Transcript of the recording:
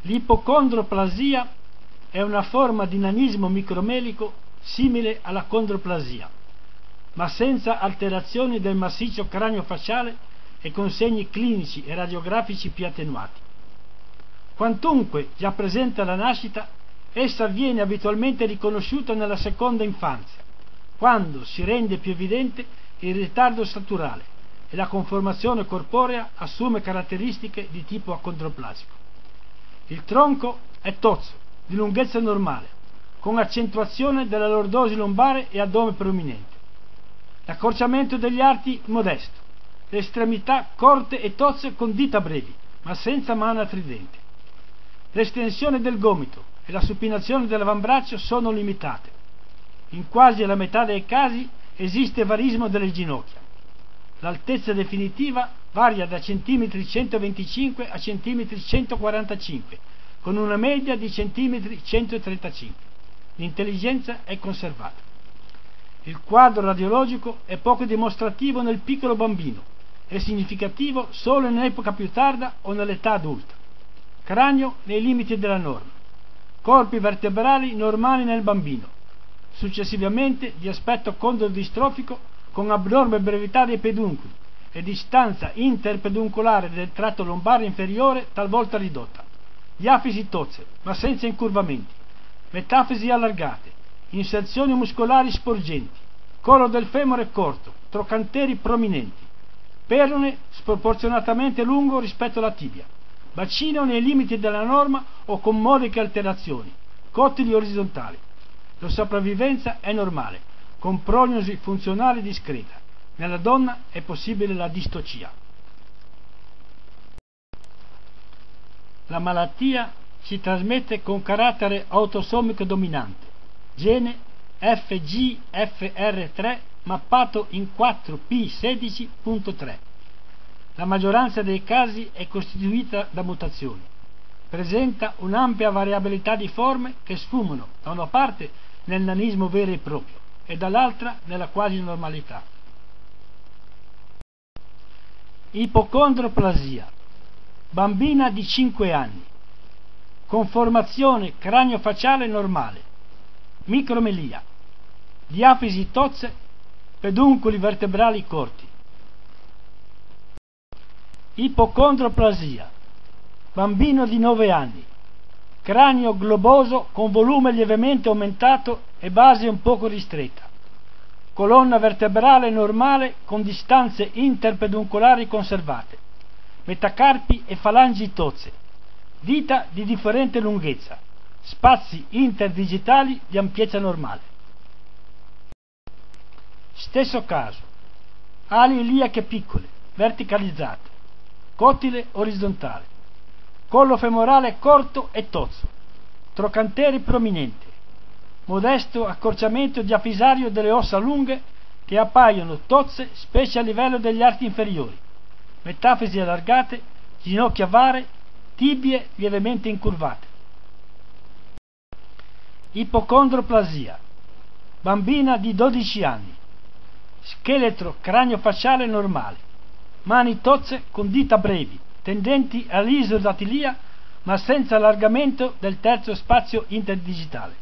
L'ipocondroplasia è una forma di nanismo micromelico simile alla condroplasia, ma senza alterazioni del massiccio cranio-facciale e con segni clinici e radiografici più attenuati. Quantunque già presente alla nascita, essa viene abitualmente riconosciuta nella seconda infanzia, quando si rende più evidente il ritardo staturale e la conformazione corporea assume caratteristiche di tipo acondroplasico. Il tronco è tozzo, di lunghezza normale, con accentuazione della lordosi lombare e addome prominente. L'accorciamento degli arti modesto, le estremità corte e tozze con dita brevi, ma senza mana tridente. L'estensione del gomito e la supinazione dell'avambraccio sono limitate. In quasi la metà dei casi esiste varismo delle ginocchia. L'altezza definitiva varia da cm 125 a cm 145, con una media di cm 135. L'intelligenza è conservata. Il quadro radiologico è poco dimostrativo nel piccolo bambino, è significativo solo in epoca più tarda o nell'età adulta. Cranio nei limiti della norma. Corpi vertebrali normali nel bambino, successivamente di aspetto condrodistrofico con abnorme brevità dei peduncoli e distanza interpeduncolare del tratto lombare inferiore talvolta ridotta. Diafisi tozze, ma senza incurvamenti. Metafisi allargate. Inserzioni muscolari sporgenti. Collo del femore corto. Trocanteri prominenti. Perone sproporzionatamente lungo rispetto alla tibia. Bacino nei limiti della norma o con modiche alterazioni. Cotili orizzontali. La sopravvivenza è normale, con prognosi funzionale discreta. Nella donna è possibile la distocia. La malattia si trasmette con carattere autosomico dominante, gene FGFR3 mappato in 4p16.3. La maggioranza dei casi è costituita da mutazioni. Presenta un'ampia variabilità di forme che sfumano da una parte nel nanismo vero e proprio e dall'altra nella quasi normalità. Ipocondroplasia. Bambina di 5 anni. Conformazione cranio-facciale normale. Micromelia. Diafisi tozze. Peduncoli vertebrali corti. Ipocondroplasia. Bambino di 9 anni. Cranio globoso con volume lievemente aumentato e base un poco ristretta. Colonna vertebrale normale con distanze interpeduncolari conservate. Metacarpi e falangi tozze. Dita di differente lunghezza. Spazi interdigitali di ampiezza normale. Stesso caso. Ali iliache piccole, verticalizzate. Cotile orizzontale. Collo femorale corto e tozzo. Trocanteri prominente. Modesto accorciamento diafisario delle ossa lunghe che appaiono tozze specie a livello degli arti inferiori. Metafisi allargate, ginocchia vare, tibie lievemente incurvate. Ipocondroplasia. Bambina di 12 anni. Scheletro cranio-facciale normale. Mani tozze con dita brevi, tendenti all'isodatilia ma senza allargamento del terzo spazio interdigitale.